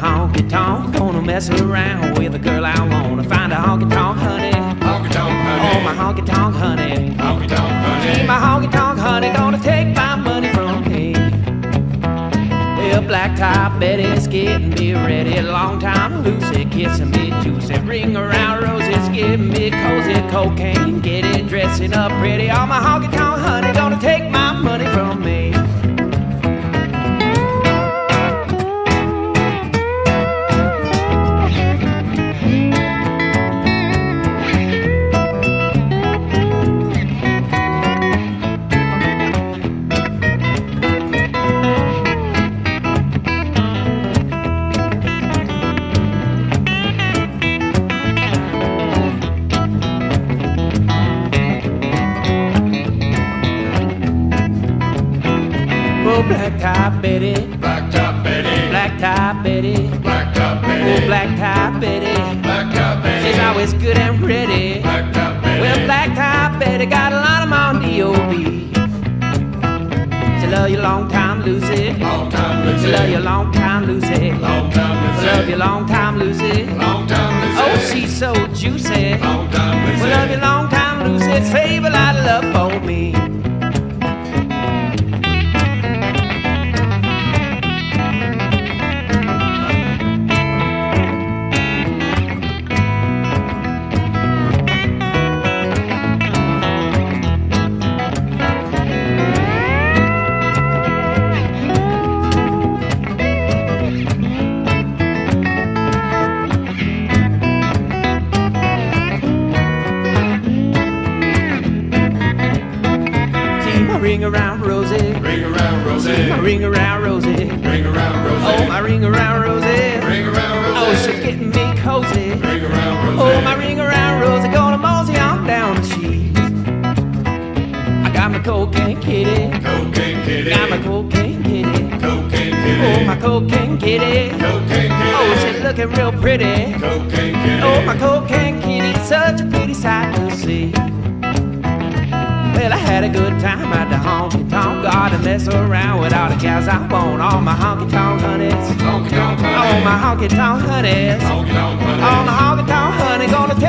honky-tonk, gonna mess around with a girl I wanna find a honky-tonk honey. Honky-tonk honey. Oh, my honky-tonk honey. Honky-tonk honey. My honky-tonk honey gonna take my money from me. Well, black top Betty's getting me ready. Long time Lucy kissing me juicy. Ring around roses, giving me cozy cocaine. Get it dressing up pretty. All my honky-tonk honey gonna take my money from me. Oh, black top Betty, Black top Betty. black top Betty, Black top Betty. oh, black top Betty. Black top Betty. She's always good and ready. Black top Betty. Well, black top Betty got a lot of on D.O.B. She love you long time, Lucy. Long time Lucy. She love you long time, Lucy. Long time Lucy. Love you long time, Lucy. Long time Lucy. Oh, she's so juicy. Long time Lucy. We love you long time, Lucy. Save a lot of love for me. Ring around Rosie, Ring around Rosie. my ring around Rosie. Ring around Rosie. Oh, my ring around Rosie. Ring around Rosie. Oh, she's getting me cozy. Ring around Rosie. Oh, my ring around Rosie, gonna mosey on down the sheets. I got my cocaine kitty, Cocaine kitty. got my cocaine kitty. Cocaine kitty. Oh, my cocaine kitty. Cocaine kitty. Oh, she's looking real pretty. Cocaine kitty. Oh, my cocaine kitty, such a pretty sight to see. Well, I had a good time at the honky-tonk. Got to mess around with all the gals I want. All my honky-tonk honeys. Honky-tonk honey. All my honky-tonk honeys. Honky-tonk honey. All my honky-tonk honey gonna take